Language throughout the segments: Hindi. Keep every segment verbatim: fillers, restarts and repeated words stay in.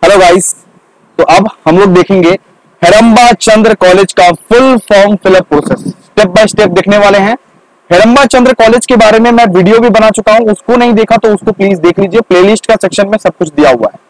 हेलो गाइस, तो अब हम लोग देखेंगे हेरंबा चंद्र कॉलेज का full form fill up process step by step देखने वाले हैं। हेरंबा चंद्र कॉलेज के बारे में मैं वीडियो भी बना चुका हूं, उसको नहीं देखा तो उसको प्लीज देख लीजिए, प्लेलिस्ट का सेक्शन में सब कुछ दिया हुआ है।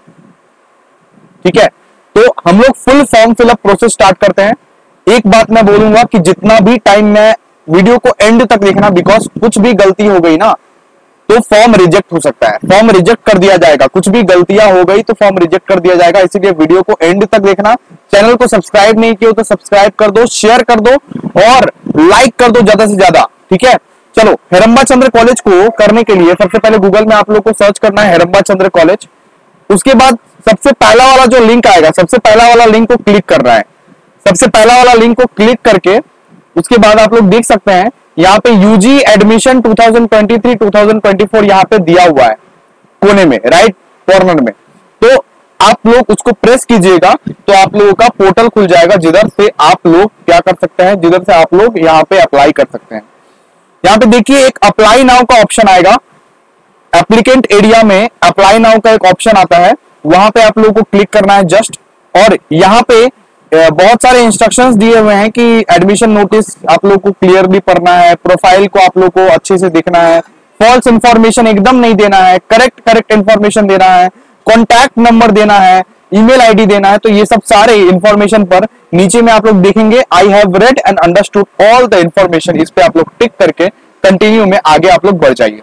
ठीक है, तो हम लोग full form fill up process start करते हैं। एक बात मैं बोलूंगा कि जितना भी टाइम मैं वीडियो को एंड तक देखना, बिकॉज कुछ भी गलती हो गई ना तो फॉर्म रिजेक्ट हो सकता है, फॉर्म रिजेक्ट कर दिया जाएगा। कुछ भी गलतियां हो गई तो फॉर्म रिजेक्ट कर दिया जाएगा, इसीलिए वीडियो को एंड तक देखना। चैनल को सब्सक्राइब नहीं किया तो सब्सक्राइब कर दो, शेयर कर दो और लाइक कर दो ज्यादा से ज्यादा। ठीक है, चलो हेरंबा चंद्र कॉलेज को करने के लिए सबसे पहले गूगल में आप लोग को सर्च करना है हेरंबा चंद्र कॉलेज। उसके बाद सबसे पहला वाला जो लिंक आएगा, सबसे पहला वाला लिंक को क्लिक करना है। सबसे पहला वाला लिंक को क्लिक करके उसके बाद आप लोग देख सकते हैं यहाँ पे यूजी एडमिशन दो हज़ार तेईस दो हज़ार चौबीस यहाँ पे दिया हुआ है कोने में, राइट कॉर्नर में। तो आप लोग उसको प्रेस कीजिएगा तो आप लोगों का पोर्टल खुल जाएगा, जिधर से आप लोग क्या कर सकते हैं, जिधर से आप लोग यहाँ पे अप्लाई कर सकते हैं। यहाँ पे देखिए एक अप्लाई नाउ का ऑप्शन आएगा, एप्लीकेंट एरिया में अप्लाई नाउ का एक ऑप्शन आता है, वहां पे आप लोगों को क्लिक करना है जस्ट। और यहाँ पे बहुत सारे इंस्ट्रक्शंस दिए हुए हैं कि एडमिशन नोटिस आप लोग को क्लियरली पढ़ना है, प्रोफाइल को आप लोग को अच्छे से देखना है, फॉल्स इंफॉर्मेशन एकदम नहीं देना है, करेक्ट करेक्ट इंफॉर्मेशन देना है, कॉन्टैक्ट नंबर देना है, ईमेल आईडी देना है। तो ये सब सारे इंफॉर्मेशन पर नीचे में आप लोग देखेंगे I have read and understood all the information, इस पे आप लोग टिक करके कंटिन्यू में आगे आप लोग बढ़ जाइए।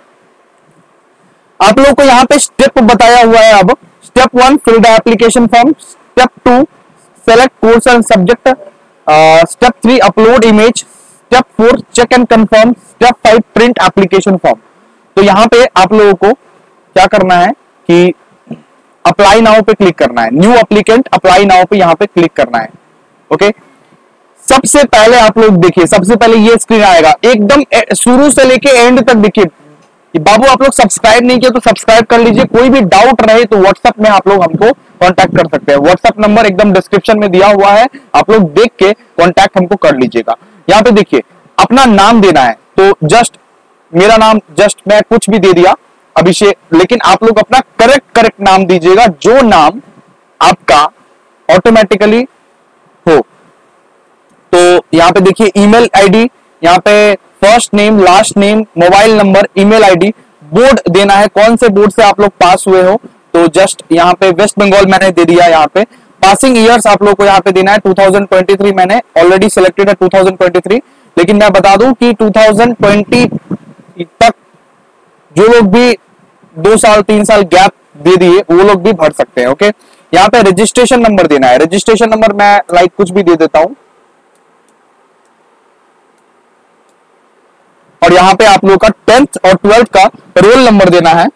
आप लोग को यहाँ पे स्टेप बताया हुआ है। अब step one fill the application form, step two select course and subject, step three upload image, step four check and confirm, step five print application form. तो यहाँ पे आप लोगों को क्या करना है कि अप्लाई नाउ पे क्लिक करना है, न्यू एप्लीकेंट अप्लाई नाउ पे यहाँ पे क्लिक करना है। ओके, सबसे पहले आप लोग देखिए, सबसे पहले ये स्क्रीन आएगा, एकदम शुरू से लेके एंड तक देखिए। बाबू आप लोग सब्सक्राइब नहीं किया तो सब्सक्राइब कर लीजिए, कोई भी डाउट रहे तो व्हाट्सएप में आप लोग हमको कांटेक्ट कर सकते हैं। व्हाट्सएप नंबर एकदम डिस्क्रिप्शन में दिया हुआ है, आप लोग देख के कांटेक्ट हमको कर लीजिएगा। यहाँ पे देखिए अपना नाम देना है, तो जस्ट मेरा नाम जस्ट मैं कुछ भी दे दिया अभिषेक, लेकिन आप लोग अपना करेक्ट करेक्ट नाम दीजिएगा, जो नाम आपका ऑटोमेटिकली हो। तो यहाँ पे देखिए ईमेल आईडी, यहाँ पे first name last name mobile number email ID, board देना है, कौन से बोर्ड से आप लोग पास हुए हो। तो जस्ट यहाँ पे वेस्ट बंगाल मैंने दे दिया। यहाँ पे पासिंग ईयर्स आप लोग को यहाँ पे देना है, दो हज़ार तेईस मैंने ऑलरेडी सिलेक्टेड है दो हज़ार तेईस, लेकिन मैं बता दूं कि दो हज़ार बीस तक जो लोग भी दो साल तीन साल गैप दे दिए वो लोग भी भर सकते हैं। ओके, यहाँ पे रजिस्ट्रेशन नंबर देना है, रजिस्ट्रेशन नंबर मैं लाइक कुछ भी दे देता हूं। और यहाँ पे आप लोग का टेंथ और ट्वेल्थ का रोल नंबर देना है।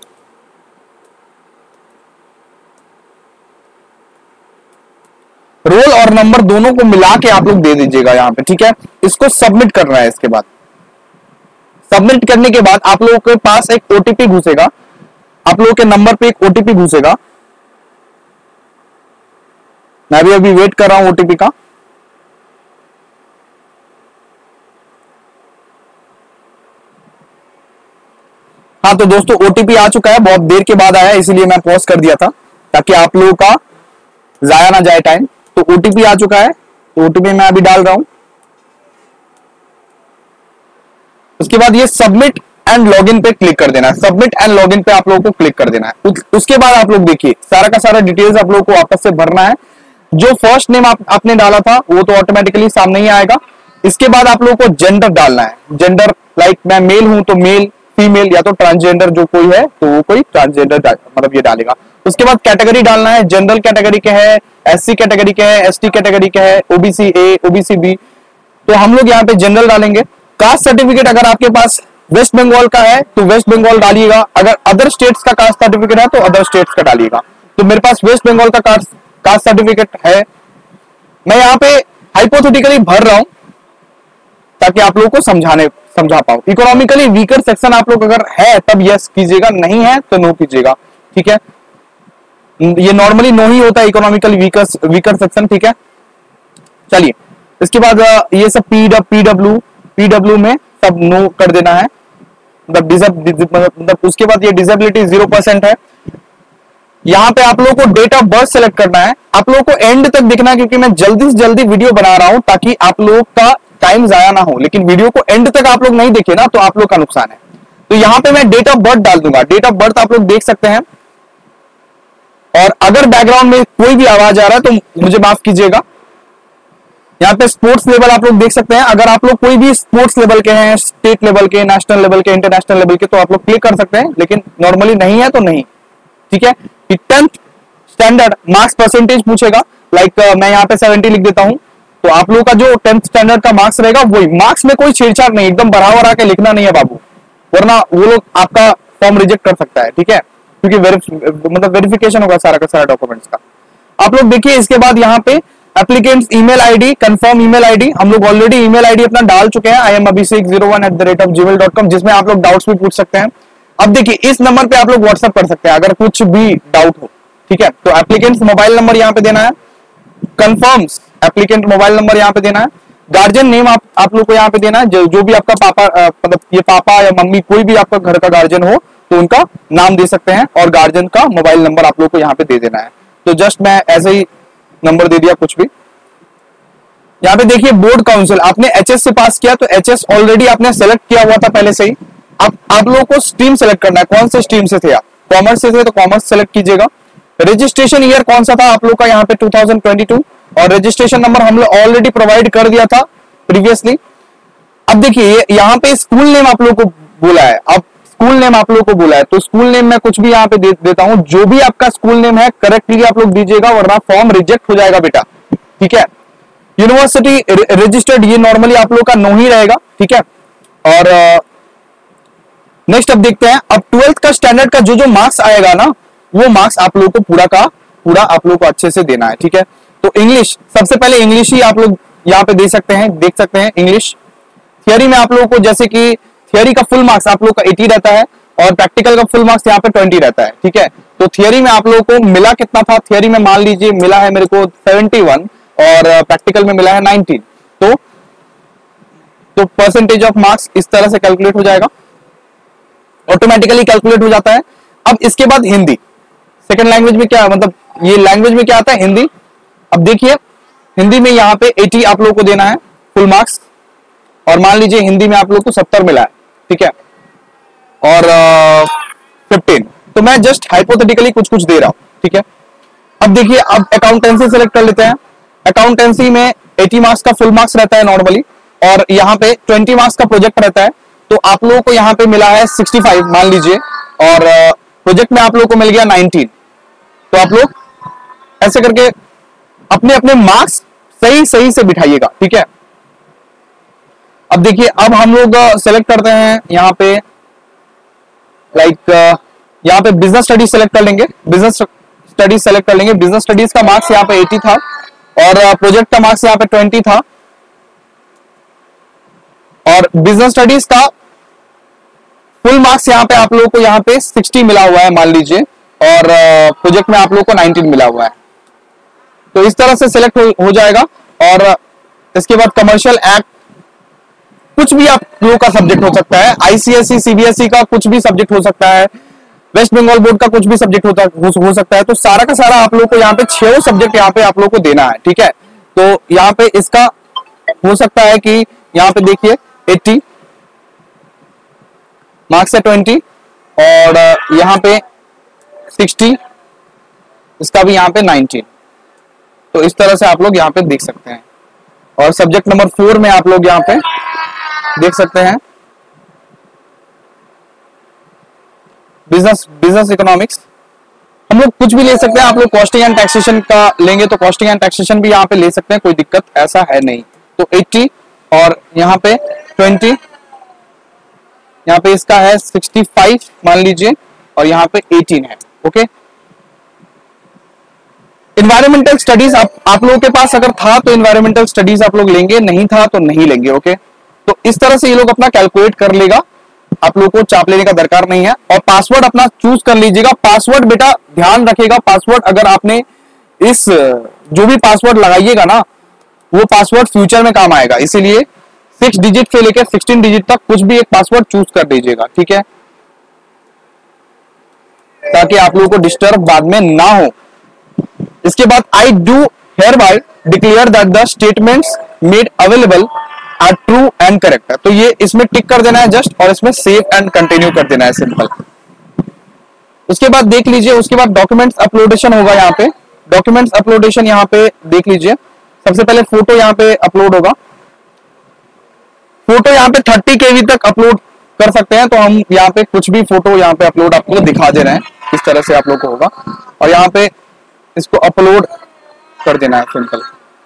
रोल और नंबर दोनों को मिला के आप लोग दे दीजिएगा यहाँ पे। ठीक है, इसको सबमिट करना है। इसके बाद सबमिट करने के बाद आप लोगों के पास एक ओटीपी घुसेगा, आप लोगों के नंबर पे एक ओटीपी घुसेगा। मैं भी अभी वेट कर रहा हूं ओटीपी का। हाँ तो दोस्तों ओटीपी आ चुका है, बहुत देर के बाद आया, इसीलिए मैं पॉज कर दिया था ताकि आप लोगों का जाया ना जाए टाइम। तो ओटीपी आ चुका है, तो ओटीपी मैं अभी डाल रहा हूं। उसके बाद ये सबमिट एंड लॉगिन पे क्लिक कर देना है, सबमिट एंड लॉगिन पे आप लोगों को क्लिक कर देना है। उसके बाद आप लोग देखिए सारा का सारा डिटेल्स आप लोगों को वापस से भरना है। जो फर्स्ट नेम आप, आपने डाला था वो तो ऑटोमेटिकली सामने ही आएगा। इसके बाद आप लोगों को जेंडर डालना है, जेंडर लाइक मैं मेल हूं तो मेल, फीमेल या तो ट्रांसजेंडर जो कोई है तो वो कोई ट्रांसजेंडर मतलब ये डालेगा। उसके बाद कैटेगरी डालना है, जनरल कैटेगरी के है, एससी कैटेगरी के है, एसटी कैटेगरी के है, ओबीसी ए, ओबीसी बी। तो हम लोग यहाँ पे जनरल डालेंगे। कास्ट सर्टिफिकेट अगर आपके पास वेस्ट बंगाल का है तो वेस्ट बंगाल डालिएगा, अगर अदर स्टेट्स का कास्ट सर्टिफिकेट है तो अदर स्टेट्स का डालिएगा। तो मेरे पास वेस्ट बंगाल का कास्ट कास्ट सर्टिफिकेट है, मैं यहाँ पे हाइपोथेटिकली भर रहा हूं ताकि आप लोगों को समझाने समझा पाओ। इकोनॉमिकली वीकर सेक्शन आप लोग अगर है तब यस कीजिएगा, नहीं है तो नो कीजिएगा। ठीक है, ये नॉर्मली नो ही होता है इकोनॉमिकली वीकर वीकर सेक्शन। ठीक है, चलिए इसके बाद ये सब पीडब्ल्यू पीडब्ल्यू में सब नो कर देना है, मतलब मतलब उसके बाद ये डिसेबिलिटी जीरो परसेंट है। यहाँ पे आप लोगों को डेट ऑफ बर्थ सेलेक्ट करना है। आप लोगों को एंड तक देखना है क्योंकि मैं जल्दी से जल्दी वीडियो बना रहा हूं ताकि आप लोगों का टाइम जाया ना हो, लेकिन वीडियो को एंड तक आप लोग नहीं देखे ना तो आप लोग का नुकसान है। तो यहाँ पे मैं डेट ऑफ बर्थ डाल दूंगा, डेट ऑफ बर्थ आप लोग देख सकते हैं। और अगर बैकग्राउंड में कोई भी आवाज आ रहा है तो मुझे माफ कीजिएगा। यहाँ पे स्पोर्ट्स लेवल आप लोग देख सकते हैं। अगर आप लोग कोई भी स्पोर्ट्स लेवल के हैं, स्टेट लेवल के, नेशनल लेवल के, इंटरनेशनल लेवल के, तो आप लोग क्लिक कर सकते हैं, लेकिन नॉर्मली नहीं है तो नहीं। ठीक है, टेंथ स्टैंडर्ड मार्क्स परसेंटेज पूछेगा, लाइक मैं यहाँ पे सेवेंटी लिख देता हूं, तो आप लोगों का जो टेंथ स्टैंडर्ड का मार्क्स रहेगा वही। मार्क्स में कोई छेड़छाड़ नहीं, एकदम बढ़ा बढ़ा के लिखना नहीं है बाबू, वरना वो लोग आपका फॉर्म रिजेक्ट कर सकता है। ठीक है, क्योंकि मतलब वेरिफिकेशन होगा सारा का सारा डॉक्यूमेंट्स का। आप लोग देखिए इसके बाद यहाँ पे applicants email ID, confirm email ID, हम लोग ऑलरेडी ईमेल आईडी अपना डाल चुके हैं, I am Abhishek zero one at the rate of Gmail dot com, जिसमें आप लोग डाउट्स भी पूछ सकते हैं। अब देखिए इस नंबर पे आप लोग व्हाट्सएप कर सकते हैं अगर कुछ भी डाउट हो। ठीक है, तो एप्लीकेंट्स मोबाइल नंबर यहाँ पे देना है, कंफर्म्स एप्लीकेंट मोबाइल नंबर यहाँ पे देना है, गार्जियन नेम आप आप लोग को यहाँ पे देना है, जो, जो भी आपका पापा मतलब ये पापा या मम्मी कोई भी आपका घर का गार्जियन हो तो उनका नाम दे सकते हैं, और गार्जियन का मोबाइल नंबर आप लोग को यहाँ पे दे देना है। तो जस्ट मैं ऐसे ही नंबर दे दिया कुछ भी। यहाँ पे देखिए बोर्ड काउंसिल, आपने एचएस से पास किया तो एचएस ऑलरेडी आपने सेलेक्ट किया हुआ था पहले से ही। अब आप लोगों को स्ट्रीम सेलेक्ट करना है, कौन से स्ट्रीम से थे आप, कॉमर्स से थे तो कॉमर्स सेलेक्ट कीजिएगा। रजिस्ट्रेशन ईयर कौन सा था आप लोग का यहाँ पे टू थाउजेंड ट्वेंटी टू, और रजिस्ट्रेशन नंबर हम लोग ऑलरेडी प्रोवाइड कर दिया था प्रीवियसली। अब देखिए यहाँ पे स्कूल नेम आप लोग को बोला है, अब स्कूल नेम आप लोग को बोला है तो स्कूल नेम मैं कुछ भी यहाँ पे दे देता हूं, जो भी आपका स्कूल नेम है करेक्टली आप लोग दीजिएगा, वरना फॉर्म रिजेक्ट हो जाएगा बेटा। ठीक है, यूनिवर्सिटी रजिस्टर्ड ये नॉर्मली आप लोग का नो ही रहेगा। ठीक है, और नेक्स्ट अब देखते हैं, अब ट्वेल्थ का स्टैंडर्ड का जो जो मार्क्स आएगा ना वो मार्क्स आप लोग को पूरा का पूरा आप लोग को अच्छे से देना है। ठीक है, तो इंग्लिश सबसे पहले इंग्लिश ही आप लोग यहाँ पे दे सकते हैं, देख सकते हैं इंग्लिश। थियरी में आप लोगों को जैसे कि थियरी का फुल मार्क्स आप लोग का एटी रहता है और प्रैक्टिकल का फुल मार्क्स यहाँ पे ट्वेंटी रहता है। ठीक है, तो थियरी में आप लोगों को मिला कितना था, थियरी में मान लीजिए मिला है मेरे को सेवेंटी वन और प्रैक्टिकल में मिला है नाइनटीन, तो तो परसेंटेज ऑफ मार्क्स इस तरह से कैलकुलेट हो जाएगा, ऑटोमेटिकली कैलकुलेट हो जाता है। अब इसके बाद हिंदी, सेकंड लैंग्वेज में क्या मतलब ये लैंग्वेज में क्या आता है, हिंदी। अब देखिए हिंदी में यहाँ पे अस्सी आप लोगों को देना है फुल मार्क्स, और मान लीजिए हिंदी में आप लोग को सत्तर मिला है। ठीक है, और फिफ्टीन, तो मैं जस्ट हाइपोथेटिकली कुछ कुछ दे रहा हूं। ठीक है, अब देखिए अब अकाउंटेंसी सेलेक्ट कर लेते हैं। अकाउंटेंसी में अस्सी मार्क्स का फुल मार्क्स रहता है नॉर्मली, और यहाँ पे बीस मार्क्स का प्रोजेक्ट रहता है, तो आप लोगों को यहाँ पे मिला है पैंसठ मान लीजिए, और प्रोजेक्ट में आप लोगों को मिल गया उन्नीस। तो आप लोग ऐसे करके अपने अपने मार्क्स सही सही से बिठाइएगा। ठीक है, अब देखिए अब हम लोग सेलेक्ट करते हैं यहाँ पे लाइक यहाँ पे बिजनेस स्टडीज सेलेक्ट कर लेंगे, बिजनेस स्टडीज सेलेक्ट कर लेंगे। बिजनेस स्टडीज का मार्क्स यहाँ पे अस्सी था और प्रोजेक्ट का मार्क्स यहाँ पे बीस था, और बिजनेस स्टडीज का फुल मार्क्स यहाँ पे आप लोगों को यहाँ पे साठ मिला हुआ है मान लीजिए, और प्रोजेक्ट में आप लोगों को उन्नीस मिला हुआ है। तो इस तरह से सिलेक्ट हो, हो जाएगा। और इसके बाद कमर्शियल एक्ट, कुछ भी आप लोगों का सब्जेक्ट हो सकता है, आईसीएसई सीबीएसई का कुछ भी सब्जेक्ट हो सकता है, वेस्ट बंगाल बोर्ड का कुछ भी सब्जेक्ट होता हो, हो सकता है। तो सारा का सारा आप लोग को यहाँ पे छह सब्जेक्ट यहाँ पे आप लोग को देना है। ठीक है, तो यहाँ पे इसका हो सकता है कि यहाँ पे देखिए अस्सी मार्क्स है बीस, और यहाँ पे साठ, इसका भी यहाँ पे उन्नीस। तो इस तरह से आप लोग यहाँ पे देख सकते हैं। और सब्जेक्ट नंबर फोर में आप लोग यहाँ पे देख सकते हैं बिजनेस बिजनेस इकोनॉमिक्स। हम लोग कुछ भी ले सकते हैं, आप लोग कॉस्टिंग एंड टैक्सेशन का लेंगे तो कॉस्टिंग एंड टैक्सेशन भी यहाँ पे ले सकते हैं, कोई दिक्कत ऐसा है नहीं। तो अस्सी और यहाँ पे बीस, यहाँ पे इसका है पैंसठ मान लीजिए, और यहाँ पे अठारह है। ओके, इन्वायरमेंटल स्टडीज आप आप लोगों के पास अगर था तो इन्वायरमेंटल स्टडीज आप लोग लेंगे, नहीं था तो नहीं लेंगे। ओके, तो इस तरह से ये लोग अपना कैलकुलेट कर लेगा, आप लोग को चाप लेने का दरकार नहीं है। और पासवर्ड अपना चूज कर लीजिएगा। पासवर्ड बेटा ध्यान रखिएगा, पासवर्ड अगर आपने इस जो भी पासवर्ड लगाइएगा ना वो पासवर्ड फ्यूचर में काम आएगा, इसीलिए सिक्स डिजिट से लेकर सिक्सटीन डिजिट तक कुछ भी एक पासवर्ड चूज कर दीजिएगा। ठीक है, ताकि आप लोगों को डिस्टर्ब बाद में ना हो। इसके बाद I do hereby declare that the statements made available are true and correct. तो ये इसमें टिक कर देना है जस्ट, और इसमें सेव एंड कंटिन्यू कर देना है, सिंपल। उसके बाद देख लीजिए, उसके बाद डॉक्यूमेंट्स अपलोडेशन होगा। यहाँ पे डॉक्यूमेंट्स अपलोडेशन यहाँ पे देख लीजिए, सबसे पहले फोटो यहाँ पे अपलोड होगा। फोटो यहाँ पे थर्टी केबी तक अपलोड कर सकते हैं, तो हम यहाँ पे कुछ भी फोटो यहाँ पे अपलोड आपको दिखा दे रहे हैं, इस तरह से आप लोग को होगा, और यहाँ पे इसको अपलोड कर देना है, सिंपल।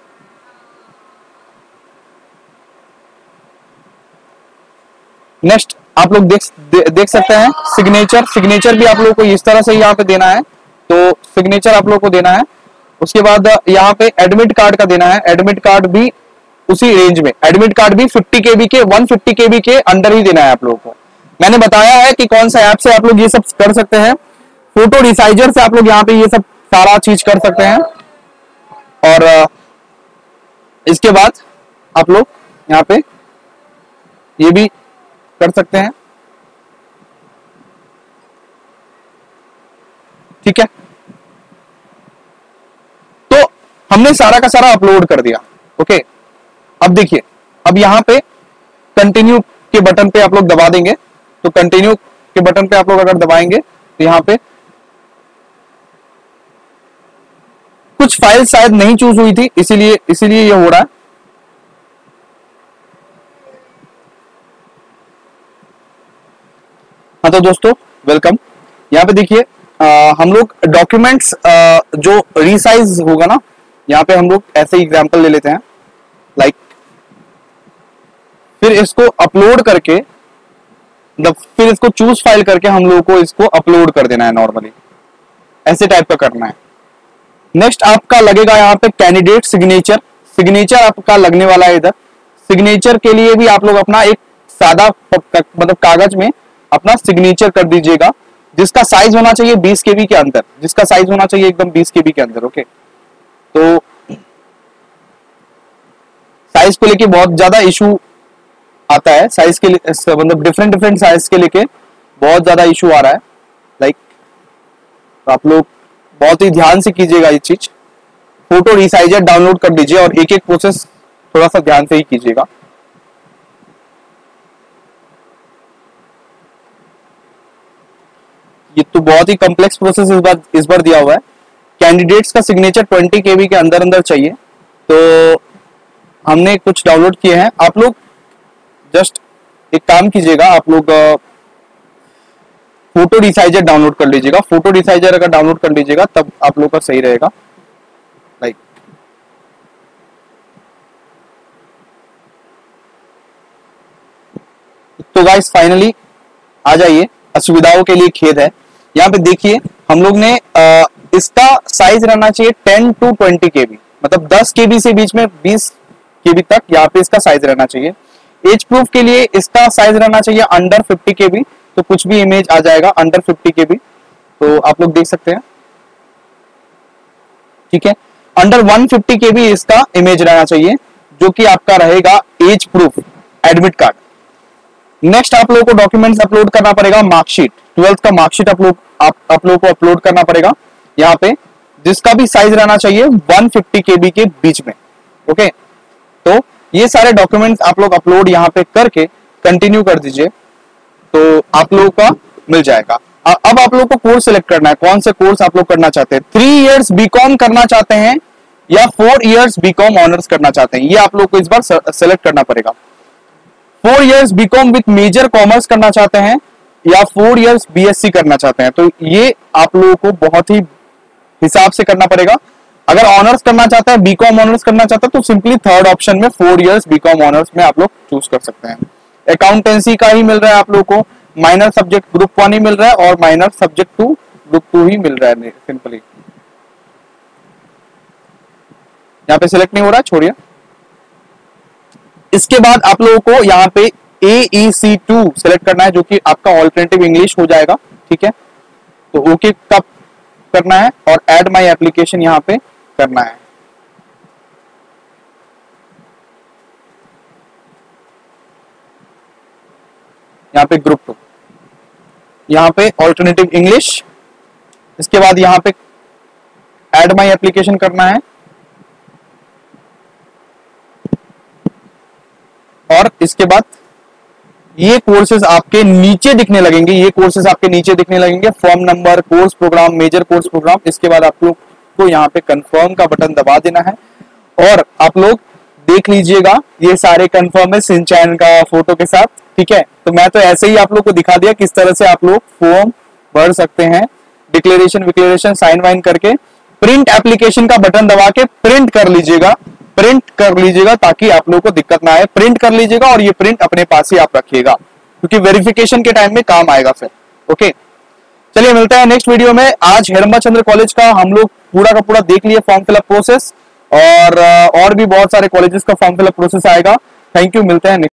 नेक्स्ट आप लोग देख दे, देख सकते हैं सिग्नेचर। सिग्नेचर भी आप लोग को इस तरह से यहाँ पे देना है, तो सिग्नेचर आप लोग को देना है। उसके बाद यहाँ पे एडमिट कार्ड का देना है, एडमिट कार्ड भी उसी रेंज में, एडमिट कार्ड भी फिफ्टी केबी के वन फिफ्टी केबी के अंडर ही देना है आप लोगों को। मैंने बताया है कि कौन सा ऐप से आप लोग ये सब कर सकते हैं। फोटो रिसाइजर से आप लोग यहाँ पे ये सब सारा चीज कर सकते हैं, और इसके बाद आप लोग यहाँ पे ये भी कर सकते हैं, ठीक है। तो हमने सारा का सारा अपलोड कर दिया, ओके। अब देखिए, अब यहां पे कंटिन्यू के बटन पे आप लोग दबा देंगे, तो कंटिन्यू के बटन पे आप लोग अगर दबाएंगे तो यहां पे कुछ फाइल शायद नहीं चूज हुई थी, इसीलिए इसीलिए ये हो रहा है। हाँ तो दोस्तों वेलकम। यहाँ पे देखिए हम लोग डॉक्यूमेंट्स जो रीसाइज होगा ना, यहाँ पे हम लोग ऐसे एग्जांपल ले लेते हैं, लाइक फिर इसको अपलोड करके द फिर इसको चूज फाइल करके हम लोग को इसको अपलोड कर देना है, नॉर्मली ऐसे टाइप का करना है। नेक्स्ट आपका लगेगा यहाँ पे कैंडिडेट सिग्नेचर। सिग्नेचर आपका लगने वाला है इधर। सिग्नेचर के लिए भी आप लोग अपना एक सादा मतलब कागज में अपना सिग्नेचर कर दीजिएगा, जिसका साइज होना चाहिए बीस केबी के अंदर, जिसका साइज होना चाहिए एकदम बीस केबी के अंदर, ओके। तो साइज को लेके बहुत ज्यादा इशू आता है, साइज के लिए मतलब डिफरेंट डिफरेंट साइज के लेके बहुत ज्यादा इशू आ रहा है, लाइक तो आप लोग बहुत ही ध्यान से कीजिएगा ये चीज। फोटो रिसाइजर डाउनलोड कर लीजिए, और एक एक प्रोसेस थोड़ा सा ध्यान से ही कीजिएगा। ये तो बहुत ही कॉम्प्लेक्स प्रोसेस इस बार इस बार दिया हुआ है। कैंडिडेट्स का सिग्नेचर ट्वेंटी केबी के अंदर अंदर चाहिए, तो हमने कुछ डाउनलोड किए हैं। आप लोग जस्ट एक काम कीजिएगा, आप लोग फोटो रिसाइजर डाउनलोड कर लीजिएगा। फोटो रिसाइजर अगर डाउनलोड कर लीजिएगा तब आप लोग का सही रहेगा, लाइक तो गाइस फाइनली आ जाइए। असुविधाओं के लिए खेद है। यहाँ पे देखिए हम लोग ने आ, इसका साइज रहना चाहिए टेन टू ट्वेंटी केबी, मतलब दस केबी से बीच में बीस केबी तक यहाँ पे इसका साइज रहना चाहिए। एज प्रूफ के लिए इसका साइज रहना चाहिए अंडर फिफ्टी केबी, तो कुछ भी इमेज आ जाएगा अंडर फिफ्टी केबी, तो आप लोग देख सकते हैं, ठीक है। अंडर वन फिफ्टी केबी इसका इमेज रहना चाहिए, जो कि आपका रहेगा age proof admit card. Next आप लोगों को डॉक्यूमेंट्स अपलोड करना पड़ेगा, मार्कशीट, ट्वेल्थ का मार्कशीट आप लोग आप, आप लोगों को अपलोड करना पड़ेगा यहाँ पे, जिसका भी साइज रहना चाहिए वन फिफ्टी केबी के बीच में, ओके। तो ये सारे डॉक्यूमेंट्स आप लोग अपलोड यहाँ पे करके कंटिन्यू कर दीजिए, तो आप लोगों का मिल जाएगा। अब आप लोग को कोर्स सिलेक्ट करना है, कौन से कोर्स आप लोग करना चाहते हैं। थ्री इयर्स बीकॉम करना चाहते हैं या फोर इयर्स बीकॉम ऑनर्स करना चाहते हैं, ये आप लोग को इस बार सेलेक्ट करना पड़ेगा। Four years BCom with major commerce करना चाहते हैं या फोर इयर्स बीएससी करना चाहते हैं, तो ये आप लोगों को बहुत ही हिसाब से करना पड़ेगा। अगर ऑनर्स करना चाहते हैं, बीकॉम ऑनर्स करना चाहते हैं, तो सिंपली थर्ड ऑप्शन में फोर इयर्स बीकॉम ऑनर्स में आप लोग चूज कर सकते हैं। अकाउंटेंसी का ही मिल रहा है आप लोग को, माइनर सब्जेक्ट ग्रुप वन ही मिल रहा है और minor subject two group two ही मिल रहा है, सिंपली। यहाँ पे सिलेक्ट नहीं हो रहा, छोड़िए। इसके बाद आप लोगों को यहाँ पे ए ई सी टू सिलेक्ट करना है, जो कि आपका ऑल्टरनेटिव इंग्लिश हो जाएगा, ठीक है। तो ओके का करना है और ऐड माय एप्लीकेशन यहाँ पे करना है। यहाँ पे ग्रुप टू, यहाँ पे ऑल्टरनेटिव इंग्लिश इसके बाद यहाँ पे ऐड माई एप्लीकेशन करना है और इसके बाद ये कोर्सेज आपके नीचे दिखने लगेंगे, ये कोर्सेज आपके नीचे दिखने लगेंगे, form number, course programme, major course programme. इसके बाद आप लोग को यहाँ पे कंफर्म का बटन दबा देना है और आप लोग देख लीजिएगा ये सारे कंफर्म है सिंचैन का फोटो के साथ, ठीक है। तो मैं तो ऐसे ही आप लोग को दिखा दिया किस तरह से आप लोग फॉर्म भर सकते हैं, डिक्लेरेशन विक्लेरेशन साइन वाइन करके। प्रिंट एप्लीकेशन का बटन दबा के प्रिंट कर लीजिएगा, प्रिंट कर लीजिएगा ताकि आप लोगों को दिक्कत ना आए। प्रिंट कर लीजिएगा और ये प्रिंट अपने पास ही आप रखिएगा क्योंकि वेरिफिकेशन के टाइम में काम आएगा फिर। ओके, चलिए मिलते हैं नेक्स्ट वीडियो में। आज हेरंबा चंद्र कॉलेज का हम लोग पूरा का पूरा देख लिए फॉर्म फिलअप प्रोसेस, और और भी बहुत सारे कॉलेजेस का फॉर्म फिलअप प्रोसेस आएगा। थैंक यू, मिलते हैं नेक्स्ट